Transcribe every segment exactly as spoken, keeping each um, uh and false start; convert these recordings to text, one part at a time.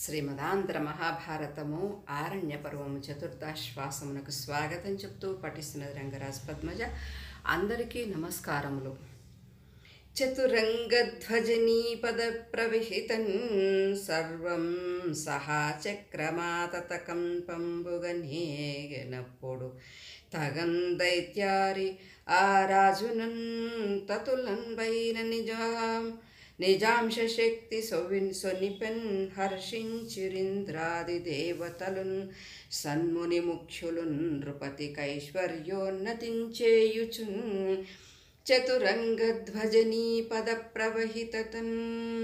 శ్రీమదాంధ్ర మహాభారతము ఆరణ్య పర్వము చతుర్థాశ్వాసమునకు స్వాగతం చెప్తూ పఠిస్తున్నది రంగరాజు పద్మజ. అందరికీ నమస్కారములు. చతురంగధ్వజనీ పద ప్రవిహితం సర్వం సహా చక్రమాతతకం పంబుగనేగనప్పుడు తగం దైత్యారి ఆ రాజునన్ తతులన్ వైన నిజాం నిజాంశ శక్తి సొవిన్ సొనిపెన్ హర్షించిరింద్రాది దేవతలున్ సన్ముని ముఖ్యులున్ నృపతి కైశ్వర్యోన్నతించేయుచున్ చతురంగధ్వజనీ పద ప్రవహితతన్.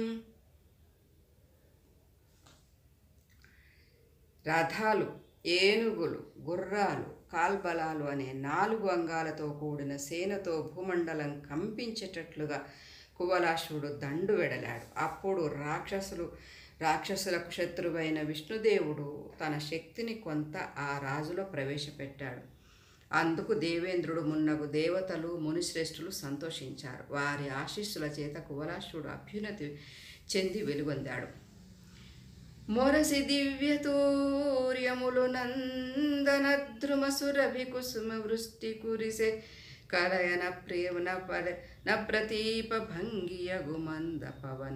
రథాలు, ఏనుగులు, గుర్రాలు, కాల్బలాలు అనే నాలుగు అంగాలతో కూడిన సేనతో భూమండలం కంపించేటట్లుగా కువలాశ్వుడు దండు వెడలాడు. అప్పుడు రాక్షసులు రాక్షసులకు శత్రువైన విష్ణుదేవుడు తన శక్తిని కొంత ఆ రాజులో ప్రవేశపెట్టాడు. అందుకు దేవేంద్రుడు మున్నగు దేవతలు మునిశ్రేష్ఠులు సంతోషించారు. వారి ఆశీస్సుల చేత కువలాశ్వుడు అభ్యున్నతి చెంది వెలుగొందాడు. మొరసి దివ్యతూర్యములు నందన ద్రుమసురభి కుసుమ వృష్టి కురిసే కలయన ప్రేమ న ప్రతీప భంగియగు మంద పవన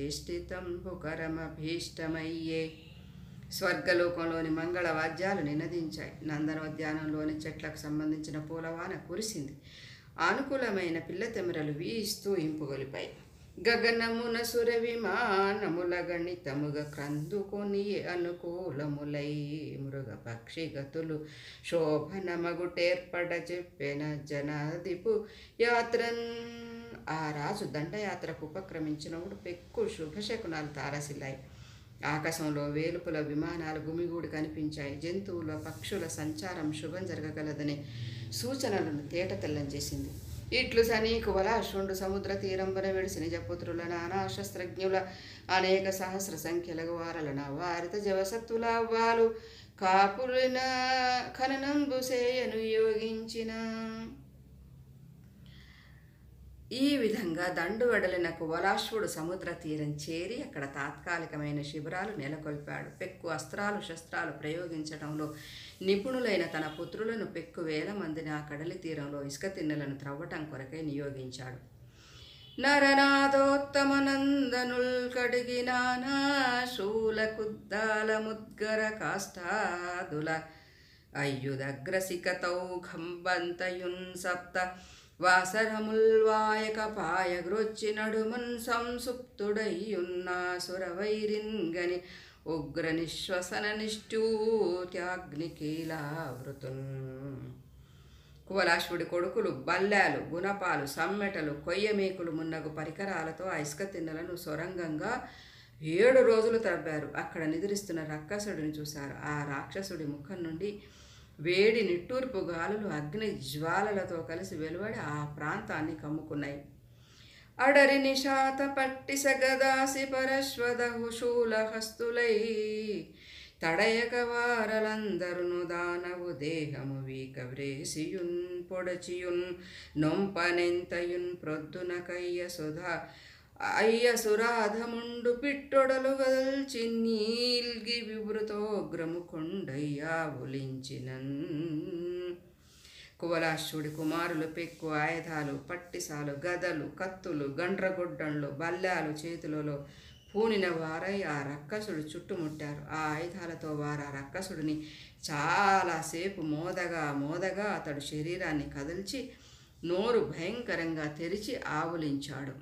విచేష్టితంబుకరమభీష్టమయ్యే. స్వర్గలోకంలోని మంగళ వాద్యాలు నినదించాయి. నందనోద్యానంలోని చెట్లకు సంబంధించిన పూలవాన కురిసింది. అనుకూలమైన పిల్లతెమరలు వీస్తూ ఇంపుగొలిపాయి. గగనమున సుర విమానముల గణితముగ క్రందుకొని అనుకూలములై మృగ పక్షి గతులు శోభనమగుటేర్పడ చెప్పిన జనాదిపు యాత్రన్. ఆ రాజు దండయాత్రకు ఉపక్రమించినప్పుడు పెక్కు శుభశకునాలు తారసిల్లాయి. ఆకాశంలో వేలుపుల విమానాలు గుమిగూడి కనిపించాయి. జంతువుల పక్షుల సంచారం శుభం జరగగలదనే సూచనలను తేటతెల్లం చేసింది. ఇట్లు సనీ కువలాశ్వుండు సముద్ర తీరంబన వెడిసి నిజపుత్రుల నానా శస్త్రజ్ఞుల అనేక సహస్ర సంఖ్యలకు వారలన వారిత జవసత్తుల అవ్వాలు కాపులిన ఖననంబు సేయను యోగించిన. ఈ విధంగా దండు వెడలిన కువలాశ్వుడు సముద్ర తీరం చేరి అక్కడ తాత్కాలికమైన శిబిరాలు నెలకొల్పాడు. పెక్కు అస్త్రాలు శస్త్రాలు ప్రయోగించడంలో నిపుణులైన తన పుత్రులను పెక్కు వేల మందిని ఆ కడలి తీరంలో ఇసుక తిన్నెలను త్రవ్వటం కొరకై నియోగించాడు. నరనాథోత్తమ నందనుల్ కడిగినానా శూల కుద్దాల ముద్గర కాష్టాదుల అయ్యుదగ్రసికతౌఘంబంతయున్ సప్త వాసరముల్వాయక పాయగ్రొచ్చి నడుమన్ సంసుప్తుడయ్యున్నాసురవైరిన్గని ఉగ్ర నిశ్వసన నిష్ఠూత్యాగ్నికీలావృతున్. కువలాశ్వుడి కొడుకులు బల్లాలు, గుణపాలు, సమ్మెటలు, కొయ్యమేకులు మున్నగు పరికరాలతో ఆ ఇసుక తిన్నెలను సొరంగంగా ఏడు రోజులు తవ్వారు. అక్కడ నిద్రిస్తున్న రాక్షసుడిని చూశారు. ఆ రాక్షసుడి ముఖం నుండి వేడి నిట్టూర్పు గాలులు అగ్ని జ్వాలలతో కలిసి వెలువడి ఆ ప్రాంతాన్ని కమ్ముకున్నాయి. అడరి నిశాత పట్టి సగదాసి పరశ్వదహు శూలహస్తులై తడయక వారలందరును దానవు దేహము వీక వ్రేసియున్ పొడచియున్ నొంపనెంతయున్ ప్రొద్దున కయ్య సుధా అయ్య సురాధముండు పిట్టొడలు గదల్చి నీల్గి వివృతోగ్రము కొండయ్యా ఉలించినన్. కువలాశ్వుడి కుమారులు పెక్కు ఆయుధాలు, పట్టిసాలు, గదలు, కత్తులు, గండ్రగొడ్డంలు, బల్లాలు చేతులలో పూనిన వారై ఆ రక్కసుడు చుట్టుముట్టారు. ఆ ఆయుధాలతో వారు ఆ రక్కసుడిని చాలాసేపు మోదగా మోదగా అతడు శరీరాన్ని కదిల్చి నోరు భయంకరంగా తెరిచి ఆవులించాడు.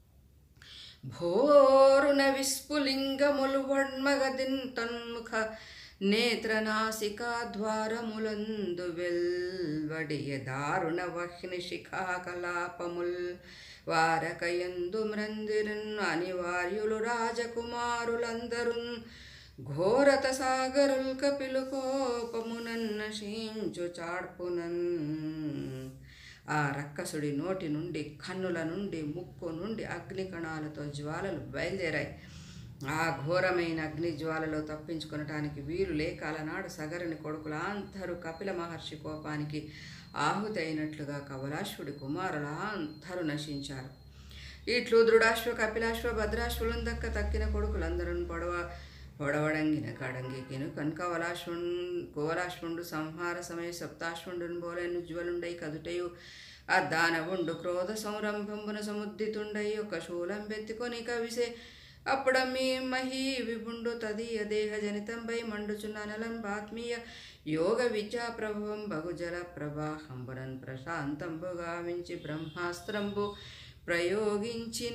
భోరున విస్ఫులింగములు వడ్మగదిన్ తన్ముఖ నేత్రనాసికా ద్వారములందు వెల్వడియ దారుణ వహ్ని శిఖాకలాపముల్ వారకయందు మ్రందిరన్ అనివార్యులు రాజకుమారులందరున్ ఘోరత సాగరుల్ కపిలు కోపమునన్ నశించు చాడ్పునన్. ఆ రక్కసుడి నోటి నుండి, కన్నుల నుండి, ముక్కు నుండి అగ్నికణాలతో జ్వాలలు బయలుదేరాయి. ఆ ఘోరమైన అగ్ని జ్వాలలో తప్పించుకొనటానికి వీలు లేక అలనాడు సగరుని కొడుకుల అందరూ కపిల మహర్షి కోపానికి ఆహుతైనట్లుగా కవలాశ్వుడి కుమారుల అందరూ నశించారు. ఇట్లు దృఢాశ్వ, కపిలాశ్వ, భద్రాశ్వులను దక్క తక్కిన కొడుకులందరూ పొడవ ಹೊಡವಡಂಗಿನ ಕಡಂಗಿಕೆನು ಕನ್ಕವಲಾಶ್ವನ್ ಕೋವಲಾಶ್ವಂಡು ಸಂಹಾರ ಸಮಯ ಸಪ್ತಾಶ್ವಂಡುನ್ ಬೋಲೆನು ಜ್ವಲುಂಡೈ ಕದುಟೆಯು అద్దానవుండు క్రోధ సంరంభంబున సముద్దితుండై ఒక శూలం బెత్తుకొని కవిసే అప్పుడమ్మీ మహీ విభుండు తదీయ దేహ జనితంపై మండుచున్న అనలంబాత్మీయ యోగ విద్యా ప్రభవం బహుజల ప్రవాహంబునన్ ప్రశాంతంబుగా వించి బ్రహ్మాస్త్రంబు ప్రయోగించిన.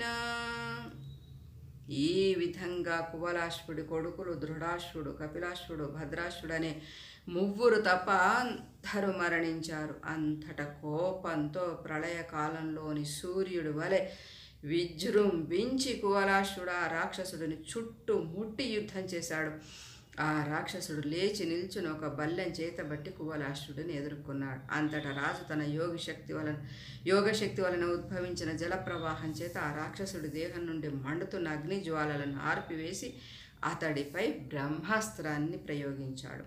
ఈ విధంగా కువలాశ్వుడి కొడుకులు దృఢాశ్వుడు, కపిలాశ్వుడు, భద్రాశ్వుడు అనే ముగ్గురు తప్ప అందరూ మరణించారు. అంతట కోపంతో ప్రళయకాలంలోని సూర్యుడు వలె విజృంభించి కువలాశ్వుడు ఆ రాక్షసుడిని చుట్టూ ముట్టి యుద్ధం చేశాడు. ఆ రాక్షసుడు లేచి నిల్చుని ఒక బల్లెం చేతబట్టి కువలాశ్వుడిని ఎదుర్కొన్నాడు. అంతటా రాజు తన యోగశక్తి వలన యోగశక్తి వలన ఉద్భవించిన జలప్రవాహం చేత ఆ రాక్షసుడి దేహం నుండి మండుతున్న అగ్ని జ్వాలలను ఆర్పివేసి అతడిపై బ్రహ్మాస్త్రాన్ని ప్రయోగించాడు.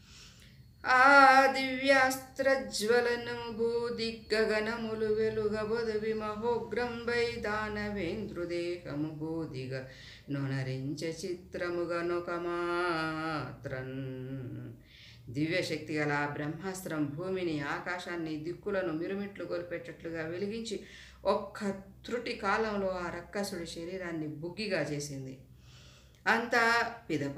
ఆ దివ్యాస్త్రజ్వలనము భూదిగ్గగనములు వెలుగబొదవి మహోగ్రంబై దానవేంద్రుదేహము బూదిగ నొనరించ చిత్రముగా నొక మాత్రన్. దివ్యశక్తి గల ఆ బ్రహ్మాస్త్రం భూమిని, ఆకాశాన్ని, దిక్కులను మిరుమిట్లు గొలిపెట్టట్లుగా వెలిగించి ఒక్క త్రుటి కాలంలో ఆ రక్కసుడి శరీరాన్ని బుగ్గిగా చేసింది. అంతా పిదప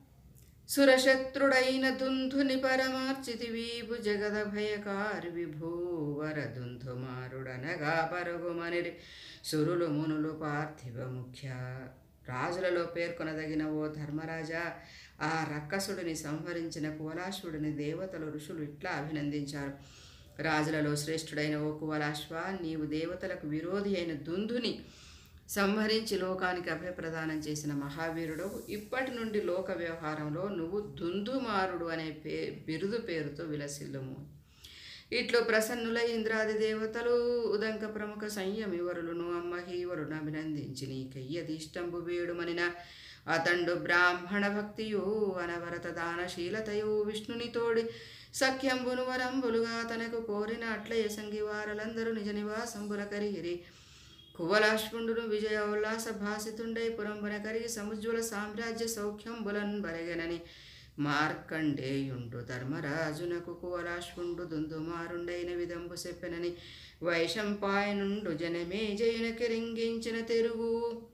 సురశత్రుడైన దుంధుని పరమార్చితి వీభు జగద భయకారి విభూవర దుంధుమారుడనగా పరుగుమనిరి సురులు మునులు పార్థివ ముఖ్య. రాజులలో పేర్కొనదగిన ఓ ధర్మరాజా, ఆ రక్కసుడిని సంహరించిన కువలాశ్వుడిని దేవతలు, ఋషులు ఇట్లా అభినందించారు. రాజులలో శ్రేష్ఠుడైన ఓ కువలాశ్వ, నీవు దేవతలకు విరోధి అయిన దుందుని సంహరించి లోకానికి అభయప్రదానం చేసిన మహావీరుడు. ఇప్పటి నుండి లోక వ్యవహారంలో నువ్వు దుందుమారుడు అనే పే బిరుదు పేరుతో విలసిల్లుము. ఇట్లు ప్రసన్నులై ఇంద్రాది దేవతలు, ఉదంక ప్రముఖ సంయమివరులను, అమ్మహీవరును అభినందించి నీకయ్యదిష్టంబు వేడుమనిన అతండు బ్రాహ్మణ భక్తియు అనవరత దానశీలతయు విష్ణుని తోడి సఖ్యంబును వరంబులుగా తనకు కోరిన అట్లయ సంగివారలందరూ నిజ నివాసంబుల కరిగిరి. కువలాశ్వుండును విజయ ఉల్లాస భాసితుండై పురంబున కరిగి సముజ్వల సామ్రాజ్య సౌఖ్యంబులన్ బరగెనని మార్కండేయుండు ధర్మరాజునకు కువలాశ్వుండు దుందుమారుండైన విధంబు చెప్పెనని వైశంపాయనుండు జనమే జయున కిరింగించిన తెరుగు.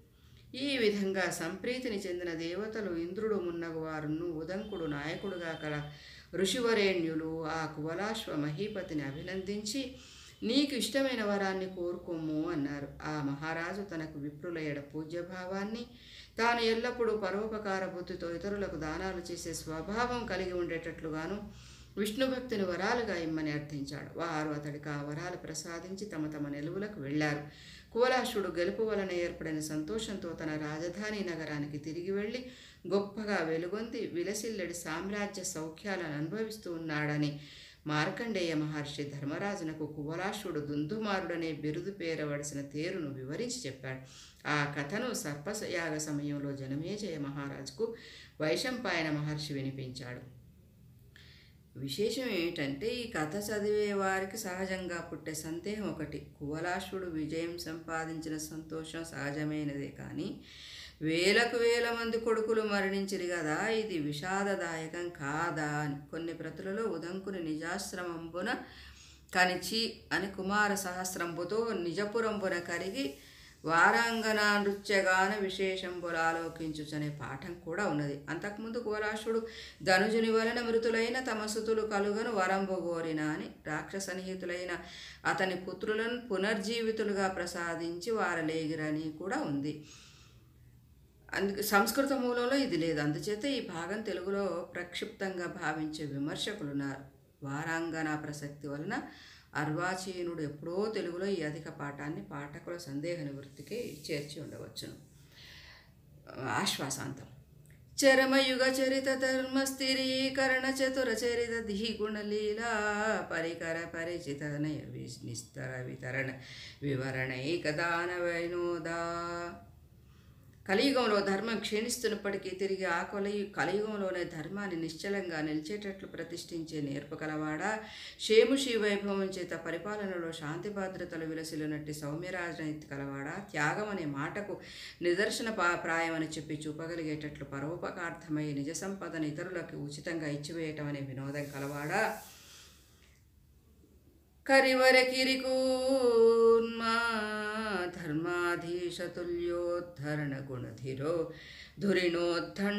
ఈ విధంగా సంప్రీతిని చెందిన దేవతలు, ఇంద్రుడు మున్నగు వారును, ఉదంకుడు నాయకుడుగా కల ఋషివరేణ్యులు ఆ కువలాశ్వ మహీపతిని అభినందించి నీకు ఇష్టమైన వరాన్ని కోరుకోము అన్నారు. ఆ మహారాజు తనకు విప్రుల ఎడ పూజ్యభావాన్ని, తాను ఎల్లప్పుడూ పరోపకార బుద్ధితో ఇతరులకు దానాలు చేసే స్వభావం కలిగి ఉండేటట్లుగాను విష్ణుభక్తిని వరాలుగా ఇమ్మని అర్థించాడు. వారు అతడికి ఆ వరాలు ప్రసాదించి తమ తమ నిలువులకు వెళ్ళారు. కువలాశ్వుడు గెలుపు వలన ఏర్పడిన సంతోషంతో తన రాజధాని నగరానికి తిరిగి వెళ్ళి గొప్పగా వెలుగొంది విలసిల్లడి సామ్రాజ్య సౌఖ్యాలను అనుభవిస్తూ ఉన్నాడని మార్కండేయ మహర్షి ధర్మరాజునకు కువలాశ్వుడు దుందుమారుడనే బిరుదు పేరవలసిన తేరును వివరించి చెప్పాడు. ఆ కథను సర్పయాగ సమయంలో జనమేజయ మహారాజుకు వైశంపాయన మహర్షి వినిపించాడు. విశేషం ఏమిటంటే, ఈ కథ చదివే వారికి సహజంగా పుట్టే సందేహం ఒకటి. కువలాశ్వుడు విజయం సంపాదించిన సంతోషం సహజమైనదే కానీ వేలకు వేల మంది కొడుకులు మరణించిరి కదా, ఇది విషాదదాయకం కాదా అని. కొన్ని ప్రతులలో ఉదంకుని నిజాశ్రమంబున కనిచి అని కుమార సహస్రంబుతో నిజపురంబున కరిగి వారాంగన నృత్యగాన విశేషంబులు ఆలోకించుచనే పాఠం కూడా ఉన్నది. అంతకుముందు కువలాశ్వుడు ధనుజుని వలన మృతులైన తమ సుతులు కలుగను వరంబు గోరిన అని రాక్షసనిహితులైన అతని పుత్రులను పునర్జీవితులుగా ప్రసాదించి వారలేగిరని కూడా ఉంది. అందుకు సంస్కృత మూలంలో ఇది లేదు. అందుచేత ఈ భాగం తెలుగులో ప్రక్షిప్తంగా భావించే విమర్శకులున్నారు. వారాంగన ప్రసక్తి వలన అర్వాచీనుడు ఎప్పుడో తెలుగులో ఈ అధిక పాఠాన్ని పాఠకుల సందేహ నివృత్తికి చేర్చి ఉండవచ్చును. ఆశ్వాసాంతం. చరమయుగ చరిత ధర్మ స్థిరీకరణ చతుర చరిత ధిగుణలీలా పరికర పరిచిత నయ నిస్తర వితరణ వివరణైక దాన వినోదా. కలియుగంలో ధర్మం క్షీణిస్తున్నప్పటికీ తిరిగి ఆ కొలి కలియుగంలోనే ధర్మాన్ని నిశ్చలంగా నిలిచేటట్లు ప్రతిష్ఠించే నేర్పు కలవాడా, షేముషి వైభవం చేత పరిపాలనలో శాంతి భద్రతలు విలసిల్లునట్టి సౌమ్యరాజనీతి కలవాడా, త్యాగం అనే మాటకు నిదర్శన ప్రాయమని చెప్పి చూపగలిగేటట్లు పరోపకార్థమై నిజ సంపదను ఇతరులకు ఉచితంగా ఇచ్చివేయటం అనే వినోదం కలవాడా, కరివరకిరికూన్మా ధర్మాధీశతుల్యోద్ధరణ గుణధిరో ధురిణోద్ధం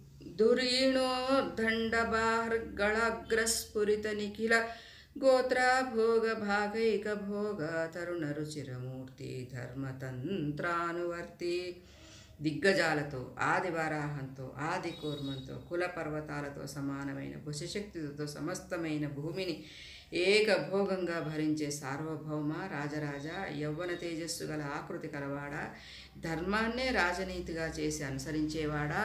ధురీణోద్ధండబాహర్గళాగ్రస్ఫురిత నిఖిల గోత్రాభోగ భాగైక భోగ తరుణ రుచిరమూర్తి ధర్మతంత్రానువర్తి. దిగ్గజాలతో, ఆది వరాహంతో, ఆది కూర్మంతో, కుల పర్వతాలతో సమానమైన భుషశక్తితో సమస్తమైన భూమిని ఏకభోగంగా భరించే సార్వభౌమ రాజరాజ, యవ్వన తేజస్సు గల ఆకృతి కలవాడా, ధర్మాన్నే రాజనీతిగా చేసి అనుసరించేవాడా,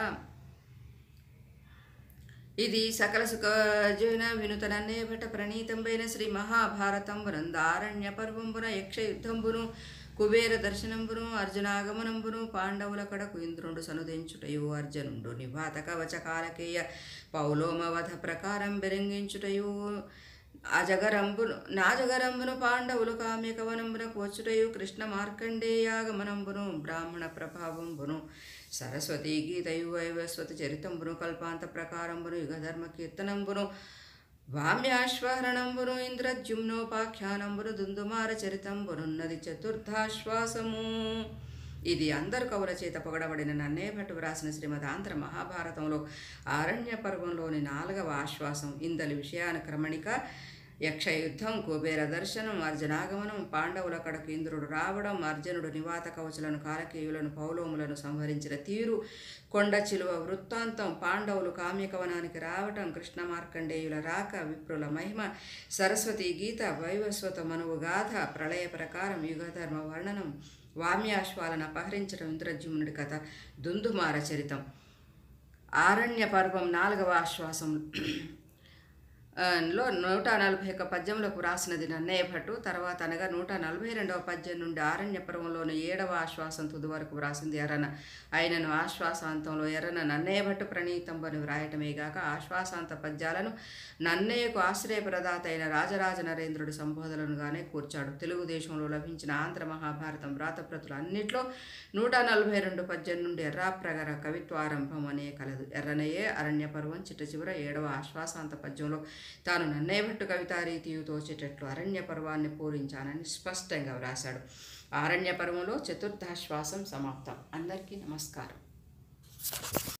ఇది సకల సుఖజన వినుతనన్నేభట ప్రణీతంబైన శ్రీ మహాభారతంబునం దారణ్య పర్వంబున యక్ష యుద్ధంబును కుబేర దర్శనంబును అర్జునాగమనంబును పాండవుల కడకు ఇంద్రుండు సనుదించుటయు అర్జునుండు నివాత కవచ కాలకేయ పౌలోమవధ ప్రకారం బెరంగించుటయు అజగరంబును నాజగరంబును పాండవులు కామ్యకవనంబునకు వచ్చుటయు కృష్ణ మార్కండేయాగమనంబును బ్రాహ్మణ ప్రభావంబును సరస్వతీ గీతయు వైవస్వతి చరితంబును కల్పాంత ప్రకారంబును యుగధర్మ కీర్తనంబును వామ్యాశ్వహరణంబును ఇంద్రద్యుమ్నోపాఖ్యానంబును దుందుమార చరితంబునున్నది చతుర్థాశ్వాసము. ఇది అందరు కవుల చేత పొగడబడిన నన్నేభట్టు వ్రాసిన శ్రీమదాంధ్ర మహాభారతంలో ఆరణ్య పర్వంలోని నాలుగవ ఆశ్వాసం. ఇందలి విషయాన క్రమణిక యక్షయుద్ధం, కుబేర దర్శనం, అర్జునాగమనం, పాండవుల కడకు ఇంద్రుడు రావడం, అర్జునుడు నివాత కవచులను కాలకేయులను పౌలోములను సంహరించిన తీరు, కొండ చిలువ వృత్తాంతం, పాండవులు కామ్యకవనానికి రావటం, కృష్ణ మార్కండేయుల రాక, విప్రుల మహిమ, సరస్వతి గీత, వైవస్వత మనువు గాథ, ప్రళయ ప్రకారం, యుగధర్మ వర్ణనం, వామ్యాశ్వాలను అపహరించడం, ఇంద్రద్యుమ్నుడి కథ, దుందుమార చరితం. ఆరణ్య పర్వం నాలుగవ ఆశ్వాసం లో నూట నలభై ఒక్క పద్యంలోకి వ్రాసినది నన్నయ్యభట్టు. తర్వాత అనగా నూట నలభై రెండవ పద్యం నుండి ఆరణ్య పర్వంలోని ఏడవ ఆశ్వాసం తుది వరకు వ్రాసింది ఎర్రన. అయినను ఆశ్వాసాంతంలో ఎర్రన నన్నయ్యభట్టు ప్రణీతంబని వ్రాయటమేగాక ఆశ్వాసాంత పద్యాలను నన్నయ్యకు ఆశ్రయప్రదాత అయిన రాజరాజ నరేంద్రుడి సంబోధనలుగానే కూర్చాడు. తెలుగుదేశంలో లభించిన ఆంధ్ర మహాభారతం వ్రాతప్రతులు అన్నిట్లో నూట నలభై రెండు పద్యం నుండి ఎర్రాప్రగర కవిత్వారంభం అనే కలదు. ఎర్రనయే అరణ్య పర్వం చిట్ట చివర ఏడవ ఆశ్వాసాంత పద్యంలో తాను నన్నయ్యభట్టు కవితారీతియు తోచేటట్లు అరణ్య పర్వాన్ని పూరించానని స్పష్టంగా వ్రాశాడు. ఆరణ్య పర్వంలో చతుర్థాశ్వాసం సమాప్తం. అందరికీ నమస్కారం.